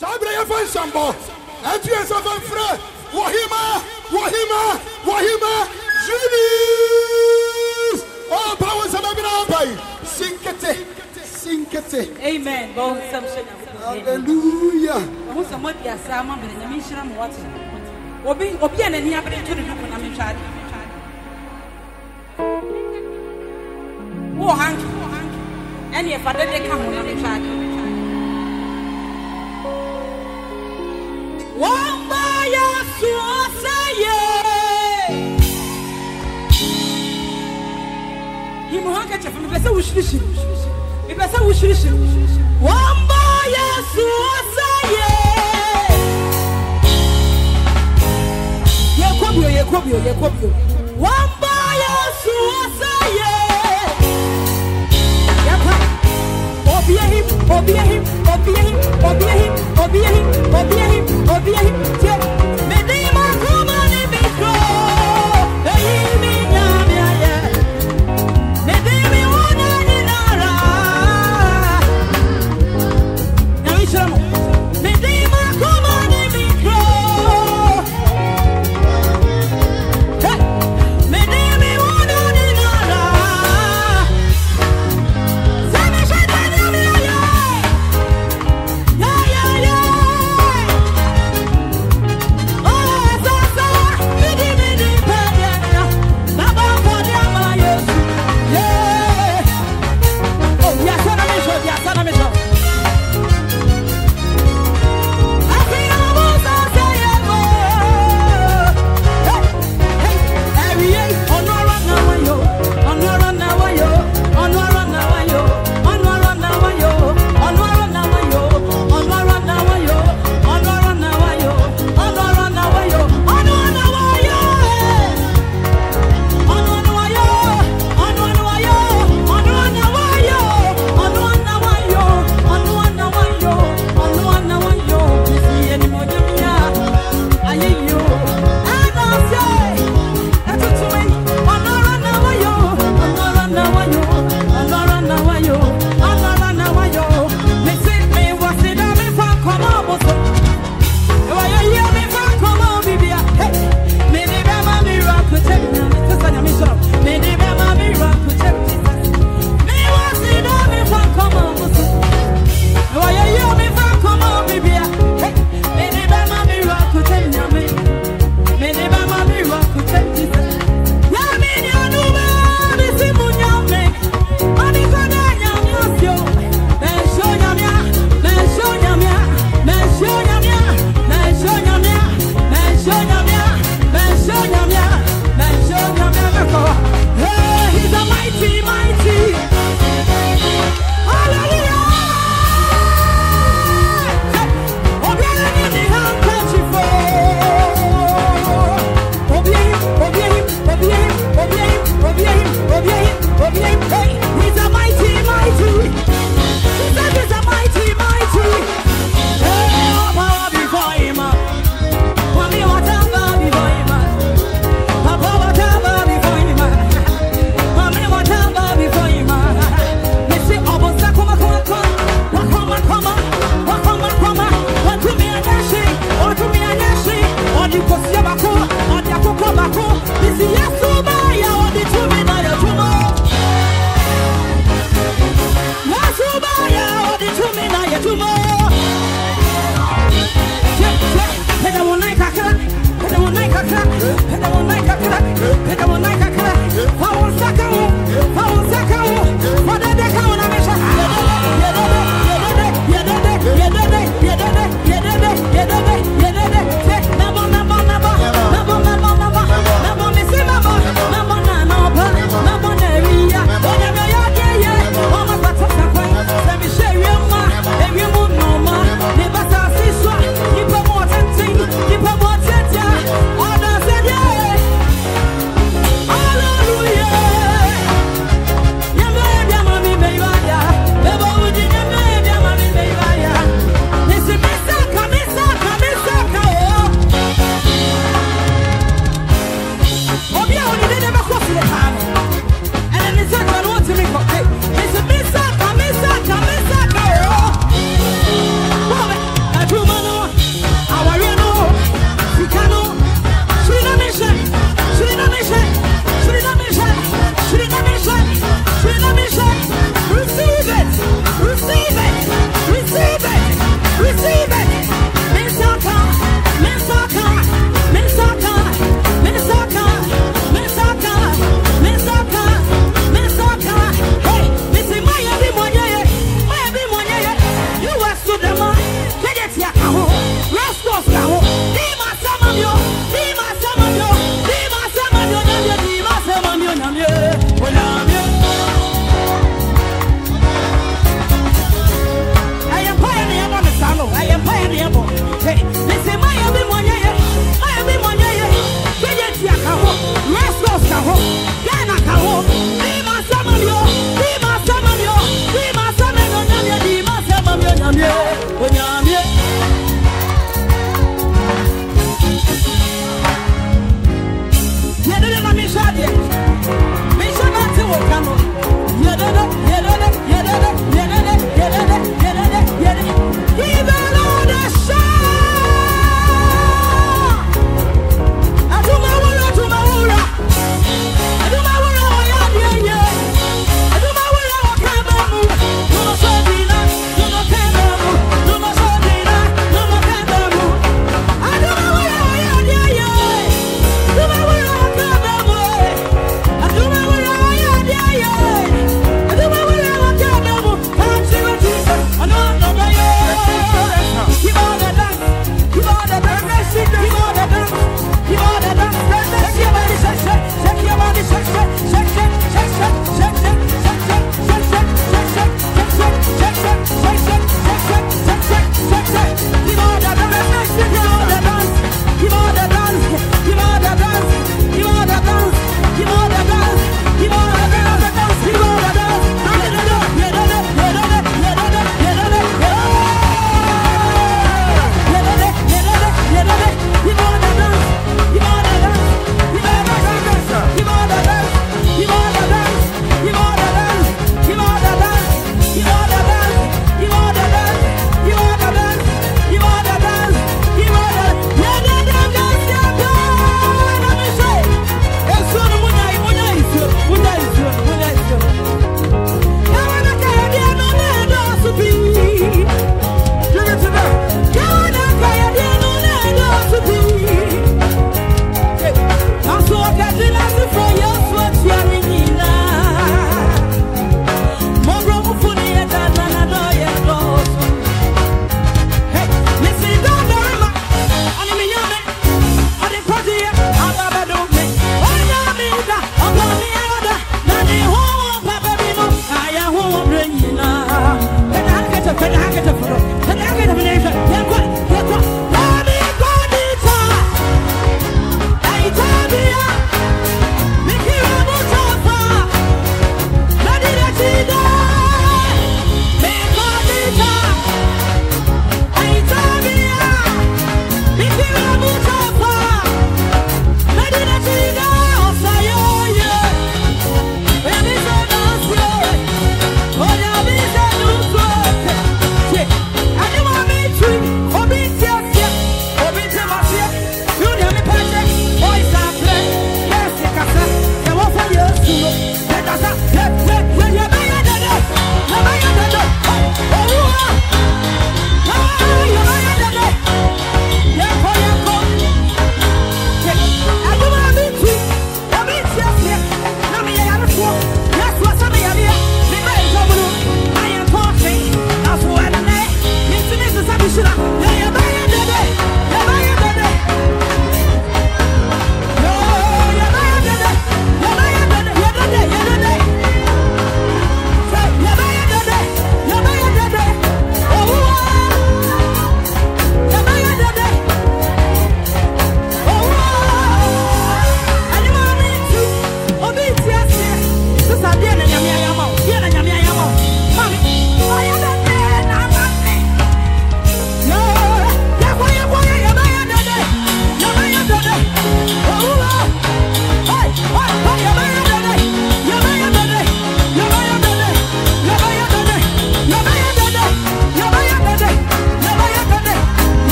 Sabre ya fan sambo. Atu ya fan fre. Wahima. Jesus. Oh, powers of heaven by. Sinkete. Amen. Hallelujah. Who somebody has sama but na me shira mo what. Obi na ni abere to do na me twade. Wo hanki. Ene e fada de ka ho na me twade. Wamba ya suosaye. Himu hanka chefu me pese wushirishi. Me pese wushirishi. Wamba ya suosaye. Yekobio. Wamba ya suosaye. Yapa. Obiehim. Medima kuma ni mikro. Eyimi nyamia ye. Medimi una ni nara. Namishamu. Medima kuma ni mikro. Hey. Medimi una ni nara. Sami shada nyamia ye. Yeah.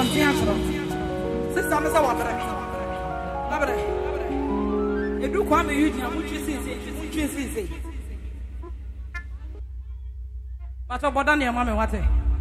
abɔnten atwerɛ sisa me sɛ wabrɛ wabrɛ edu Kwame Eugene mutwi sisi bato boda ne ma me wate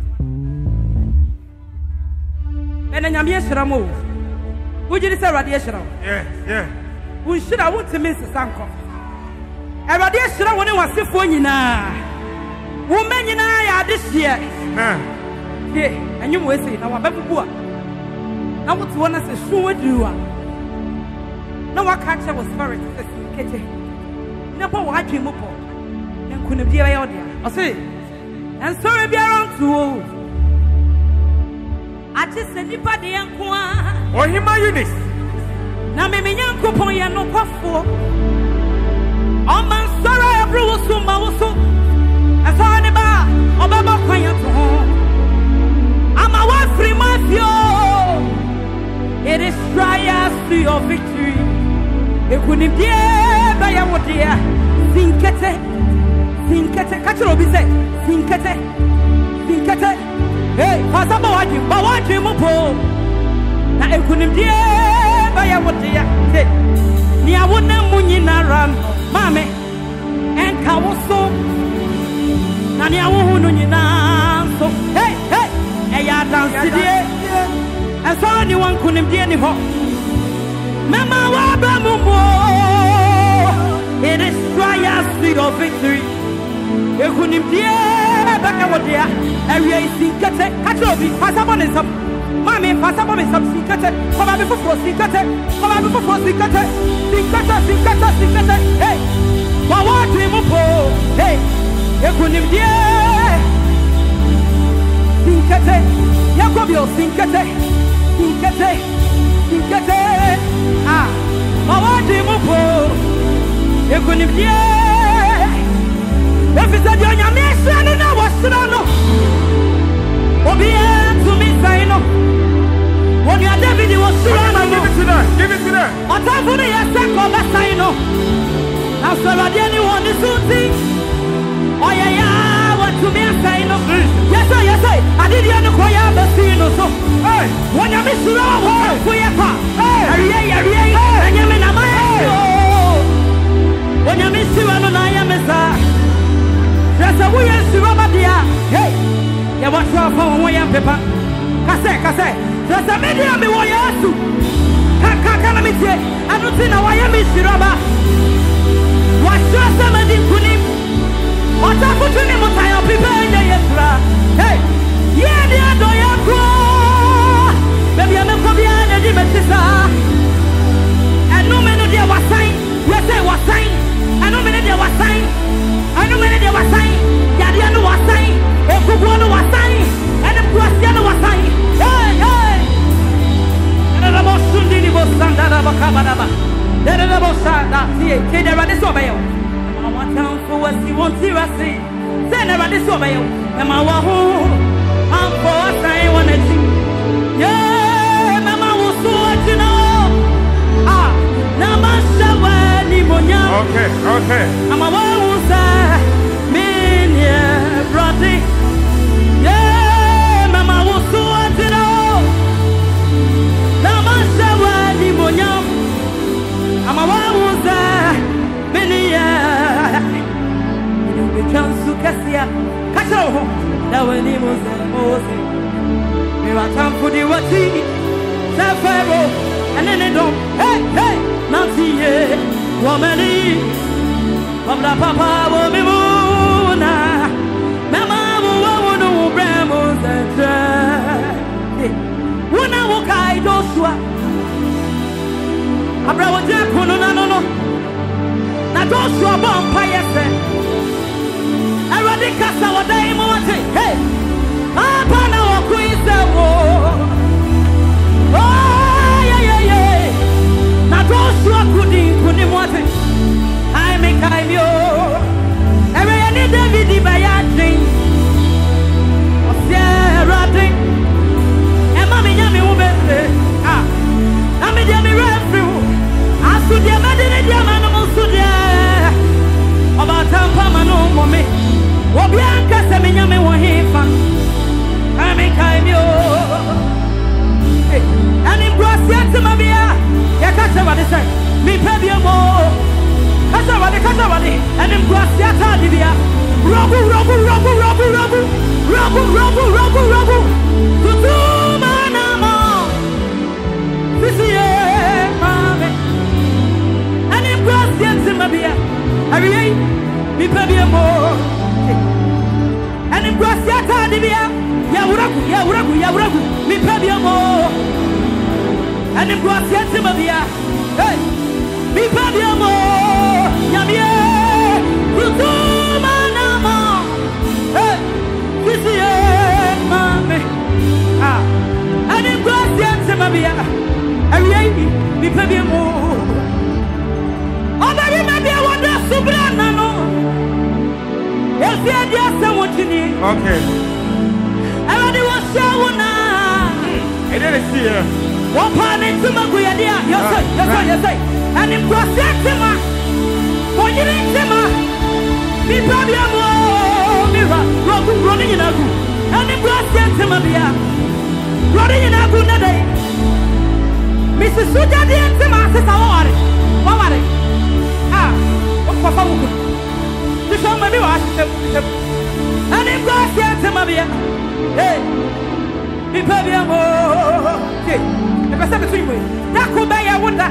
ene nyame ehira mo wugiri sɛ Awurade ehira wo yeah unhyira wo temi sisa nkɔ Awurade ehira wo ne wasefo nyinaa wo me nyinaa ya ade hye ye anyum we sei na wababubu a na wote wona se hwu wadiru a na waka che wo spirit se kete na po wa adwe mu po na nkunu bia ya ode a ose and sorry bia ron to ati se nipa de enko a Ohima Eunice na me nyankopon ye no kwafo o man sorry abru wo so ma wo so asa ne ba obaba kwan ya to ho ama wa free mafio. It is trials to your victory. Ekunibie ba ya wodia sinkete kachiro bi say sinkete hey fasa ba waji mo po na ekunibie ba ya wodia hey ni awona munyina ram mame enka wo so na ni awo no nyina so hey eya dance die and so anyone couldn't be any more. Mama Wabamumo, it is trials to your victory. You couldn't be back out there. And we are seeing Katobi, Pasabon is up. Mammy, Pasabon is up, Sinkate, come on before Sinkate, come on before Sinkate, Sinkate, hey, what Mupo, hey, you couldn't be Sinkate, Yakobio, Sinkate. Sinkete, ah, mawadi mupo, ekunibie. Efisa jonya mesha na wasrano. Obie to me saino. When you are David wasrano. Give it to them. Otafuni yaseko basaino. Aswaladi anyone is suiting. Oh yeah, what to me saino. Yes sir, I did you know ya basino so. Hey, when you miss you out, we are. Hey, and you mean a man. When you miss you, I am a star. That's a way to rubber dear. Hey, you want to have one way and paper. Casse. That's a medium, me why you ask to. Can I meet you? I don't see now I am miss you rubber. What's your somebody could him? What's up with him? What I am preparing the hey, yeah, the other you baby, I'm a behind the dimensions. And no man of their was sign. Yes, I was sign. And no man of their was sign. I know many of their was sign. Yadiano was sign. A Kubuano was sign. And a Guasiano was sign. Hey. And a motion did was Sandana Bakabanaba. Then a motion see, never disobey. I want down for what you want to see. Then never disobey. And my wahoo. I'm for a sign one and two. Yeah. Okay. I'm a woman, me, brother. Yeah, Mama was so at it all. Namasha, Limonium. I'm a woman, many, we can Sukasia, Cato, that when he was a Moses. We were time for the Wati, Safaro, and then they don't, hey, Nancy. Womani, Papa, Papa, Womimuna, Mamma, Woman, Bramos, and Wuna Wokai, Joshua. Abrawa Jacono, no, not Joshua Bompire. Eradicas our day, Monte, hey, Papa, now, Queen, yeah. Joshua couldn't want it. I make time yo. Every any David by a thing. Or Sarah thing. And Mammy Yammy woman. I'm a Yammy referee. I stood your Madden Yaman stood there. About Tampa Mano, mommy. What Bianca Sammy Yammy and in Graciata Divia. Robu, Robu, Robu, Robu, Robu, Robu, Robu, Robu, Robu, Tutu Manama, Sisia, Mame, and in Graciata Mabia, Harry, me pabia more, and in Graciata Divia, Yawuragu, Yawuragu, Yawuragu, me pabia more, and in Graciata Mabia, hey, me pabia more, Yamia, Tutu. And in Gracias, Mabia, I really be paying more. Oh, baby, maybe I want to Subrana. Yes, yes, someone to me. Okay. I only want Shawana. I didn't see her. One part into Maguia, yes, yes, and in Gracias, for you didn't see me, probably more mirror, running in a group, and in Gracias, Mabia. Running in a good day. Mrs. Suja didn't say my sister. What are it? Ah, what for? To show me what and if God said to Mabia, hey, be Pabia more. Okay, if I said between me, that could be a wonder.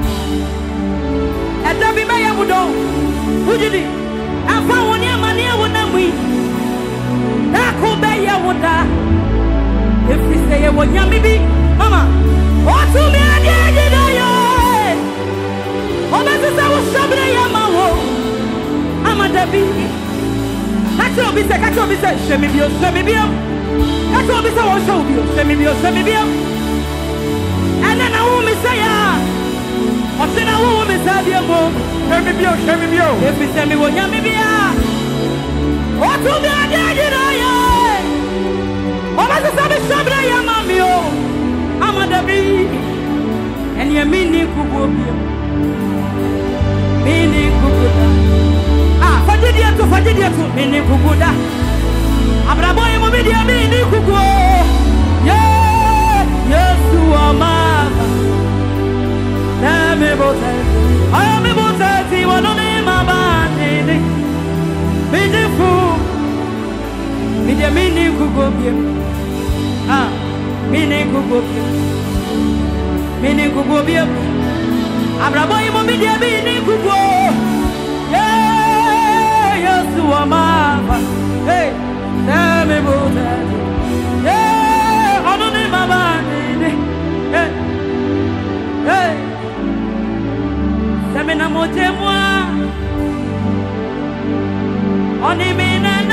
And that be my would would you? I found one year money would not we. That could be a wonder. If we say a one yammy, Mama, what to me? I did I? Oh, this is our Shabra Yamawo. I'm a Dabi. Catch your business, catch your business, show me your Shamibio. Catch your business, I'll show you, show me your Shamibio. And then I won't say, what's in a woman is a dear mom? Show me your. If we send me one yammy, what to me? I did I? Oh, that's a Sabra Yamamio. I'm a Dabi. And you're meaning Kububi. Meaning Kubuda. Ah, Fadidia to meaning Kubuda. Abraboy Mobidia meaning Kubu. Yes, you are mama. Damn about it. I am about it. You are not in my band. Beautiful. Meaning Kububi. Ah, meaning Kububi. Meaning Kububi. Abraboy Mobidia meaning Kubu. Yeah, yes, you are mama. Hey, tell me about that. Yeah, I don't need my money. Hey, hey, Samina Motemwa. Only me now.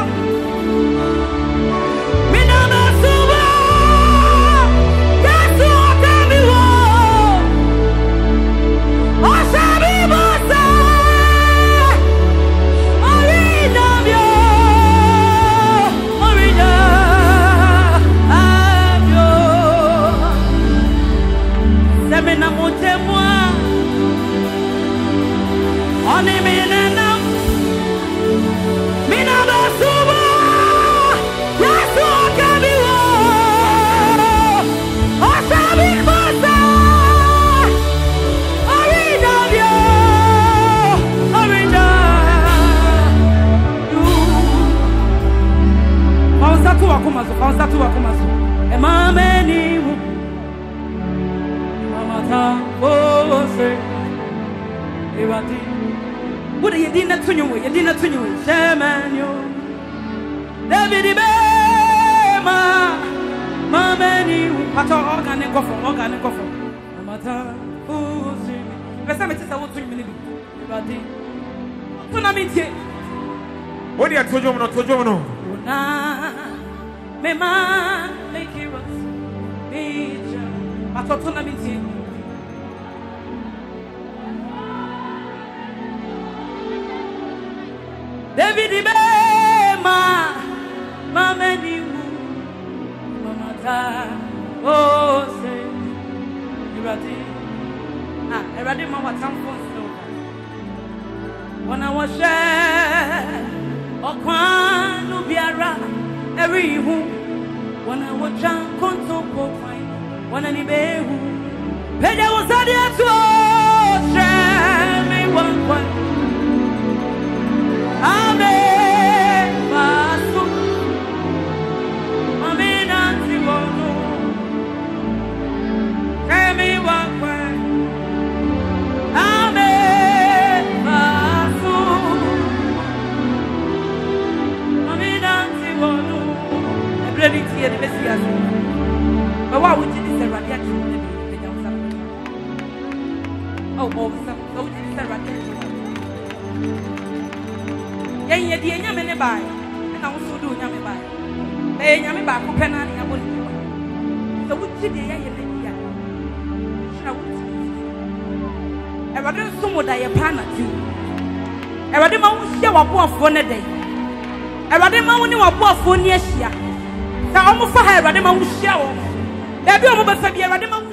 What are you doing to you? You didn't to you. Shaman, you David Mama, you at all organic offer. Mata, oh, see. Let's have it. I want 3 minutes. What do you told you not to do? Me man, make you major. I thought to David Mama ni Mama ta oh say you ready mama tamfo so wana wa share okwanu biara every hu wana wa jan konto kokwan wana ni behu peja wo sadia to share me one ni tie ni Messiah. But what would you say radiation? Oh, so would you say radiation? Yeah, the Yamene by, and also do Yami by. They Yami by Copena and Yabon. So would you be a Yamene? I rather some die a panel too. I rather show a poor phone a day. I rather money a poor phone yes, yeah. The almost fire, rather show. There be almost a year, rather